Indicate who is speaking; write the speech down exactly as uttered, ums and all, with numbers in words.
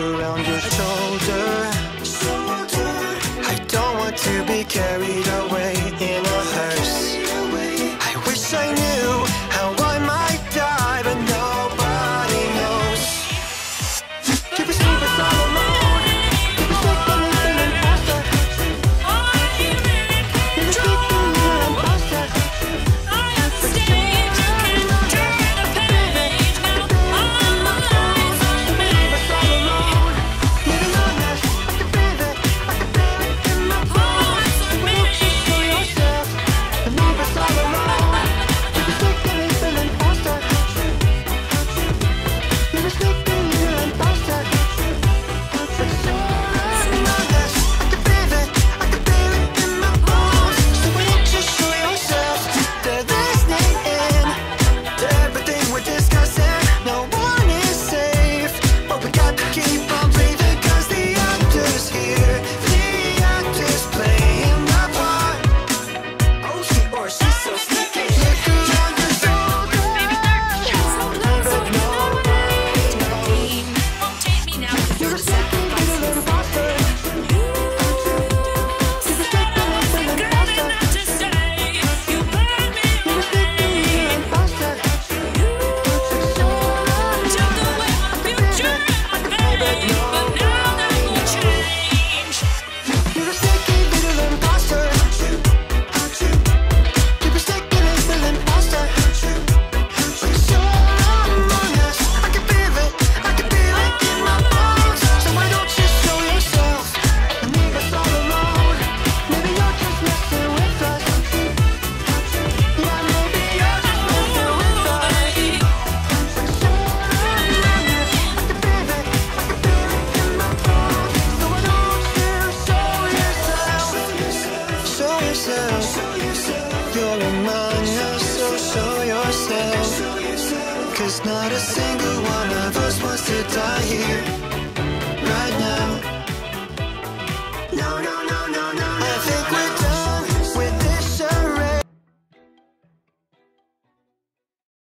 Speaker 1: around your shoulder. I don't want to be carried away in a hearse. I wish I knew how I might die, but nobody knows. Keep us keep us all alone. Keep us like the little imposter. Keep us like the little imposter.
Speaker 2: I am the stage, you can't turn the page. Now all my life on me.
Speaker 1: Keep us all alone. Living on us, I can feel it. I can feel it in my bones. Why don't you show yourself and leave us all alone? Keep us like the little imposter. Keep us like the little imposter. Living on us, I can feel it. I can feel it in my bones. So why don't you show yourself? They're listening in to everything we're discussing. No one is safe, but we got to keep on breathing, 'cause the actors here, the actors playing the part. Oh, she or she's so sneaky. Look around your shoulder. Never know.
Speaker 2: Won't take me now, 'cause
Speaker 1: You're
Speaker 2: you're
Speaker 1: a
Speaker 2: a
Speaker 1: sneaky
Speaker 2: sacrifice.
Speaker 1: little imposter. You're a sneaky little
Speaker 2: Girl,
Speaker 1: imposter.
Speaker 2: enough to say you burn me
Speaker 1: You're a sneaky little imposter.
Speaker 2: took away my future and my faith, but now that will change.
Speaker 1: You're a sneaky little imposter. You're a sneaky little imposter. But you're so among us. I can feel it. I can feel it in my bones. So why don't you show yourself and leave us all alone? Maybe you're just messing with us. Yeah, maybe you're just messing with us. So among us. I can feel it. I can feel it in my bones. So why don't you show yourself? Show yourself. You're among us, so show yourself. 'Cause not a single one of us wants to die here.